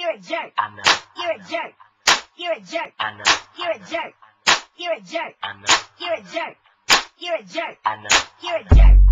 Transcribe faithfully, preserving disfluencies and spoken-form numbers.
You're a jerk. I know. You're a jerk. You're a jerk. I know. You're a jerk. You're a jerk. I know. You're a jerk. You're a jerk. I know. You're a jerk.